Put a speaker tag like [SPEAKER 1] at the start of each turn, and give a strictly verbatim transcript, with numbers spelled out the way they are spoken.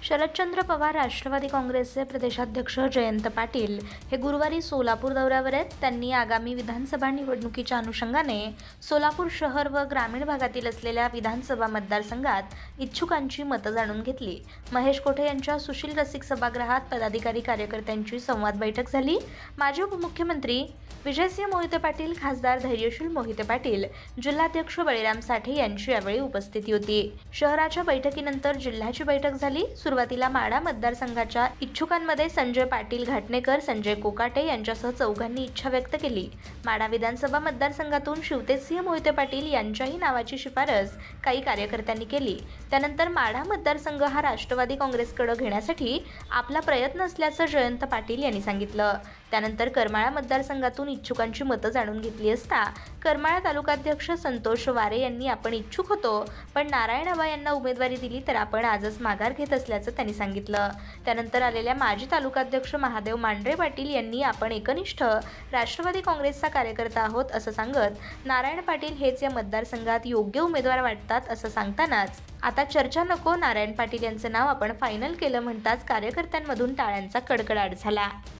[SPEAKER 1] शरदचंद्र पवार राष्ट्रवादी काँग्रेसचे प्रदेशाध्यक्ष जयंत पाटील हे गुरुवारी सोलापूर दौऱ्यावर आहेत। त्यांनी आगामी विधानसभा निवडणुकीच्या अनुषंगाने सोलापूर शहर व ग्रामीण भागातील असलेल्या विधानसभा मतदारसंघात इच्छुकांची मतं जाणून घेतली। महेश कोठे यांच्या सुशील रसिक सभागृहात पदाधिकारी कार्यकर्त्यांची संवाद बैठक झाली। माजी उपमुख्यमंत्री विजयसिंह मोहिते पाटील, खासदार धैर्यशील मोहिते पाटील, जिल्हाध्यक्ष बळीराम साठे यांची यावेळी उपस्थिती होती। शहराच्या बैठकीनंतर जिल्ह्याची बैठक झाली। सुरुवातीला माढा मतदारसंघाच्या इच्छुकांमध्ये संजय पाटील घाटणेकर, संजय कोकाटे यांच्यासह चौघांनी इच्छा व्यक्त केली। माढा विधानसभा मतदारसंघातून शिवतेजसिंह मोहिते पाटील यांच्याही नावाची शिफारस काही कार्यकर्त्यांनी केली। त्यानंतर माढा मतदारसंघ हा राष्ट्रवादी काँग्रेसकडे घेण्यासाठी आपला प्रयत्न असल्याचं जयंत पाटील यांनी सांगितलं। त्यानंतर करमाळा मतदारसंघातून इच्छुकांची मतं जाणून घेतली असता करमाळा तालुकाध्यक्ष संतोष वारे यांनी आपण इच्छुक होतो, पण नारायण आबा यांना उमेदवारी दिली तर आपण आजच माघार घेत असल्याचं त्यांनी सांगितलं। त्यानंतर आलेल्या माजी तालुकाध्यक्ष महादेव मांढरे पाटील यांनी आपण एकनिष्ठ राष्ट्रवादी काँग्रेसचा कार्यकर्ता आहोत असं सांगत नारायण पाटील हेच या मतदारसंघात योग्य उमेदवार वाटतात असं सांगतानाच आता चर्चा नको, नारायण पाटील यांचं नाव आपण फायनल केलं म्हणताच कार्यकर्त्यांमधून टाळ्यांचा कडकडाट झाला।